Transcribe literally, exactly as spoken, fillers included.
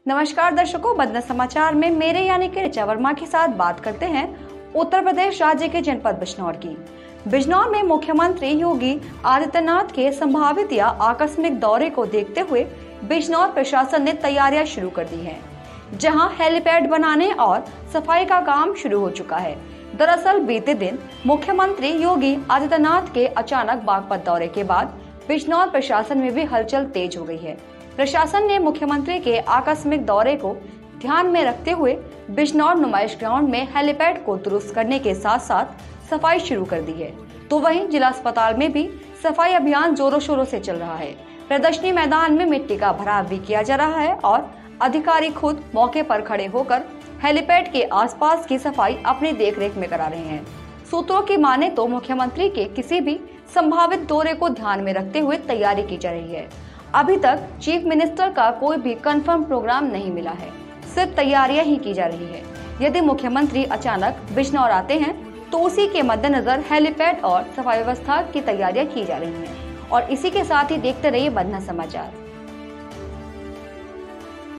नमस्कार दर्शकों, बदना समाचार में मेरे यानी कि ऋचा वर्मा के साथ बात करते हैं उत्तर प्रदेश राज्य के जनपद बिजनौर की। बिजनौर में मुख्यमंत्री योगी आदित्यनाथ के संभावित या आकस्मिक दौरे को देखते हुए बिजनौर प्रशासन ने तैयारियां शुरू कर दी हैं, जहां हेलीपैड बनाने और सफाई का काम शुरू हो चुका है। दरअसल बीते दिन मुख्यमंत्री योगी आदित्यनाथ के अचानक बागपत दौरे के बाद बिजनौर प्रशासन में भी हलचल तेज हो गई है। प्रशासन ने मुख्यमंत्री के आकस्मिक दौरे को ध्यान में रखते हुए बिजनौर नुमाइश ग्राउंड में हेलीपैड को दुरुस्त करने के साथ साथ सफाई शुरू कर दी है। तो वहीं जिला अस्पताल में भी सफाई अभियान जोरों शोरों से चल रहा है। प्रदर्शनी मैदान में मिट्टी का भराव भी किया जा रहा है और अधिकारी खुद मौके पर खड़े होकर हेलीपैड के आसपास की सफाई अपनी देखरेख में करा रहे हैं। सूत्रों की माने तो मुख्यमंत्री के किसी भी संभावित दौरे को ध्यान में रखते हुए तैयारी की जा रही है। अभी तक चीफ मिनिस्टर का कोई भी कंफर्म प्रोग्राम नहीं मिला है, सिर्फ तैयारियां ही की जा रही है। यदि मुख्यमंत्री अचानक बिजनौर आते हैं तो उसी के मद्देनजर हेलीपैड और सफाई व्यवस्था की तैयारियां की जा रही हैं। और इसी के साथ ही देखते रहिए बदना समाचार।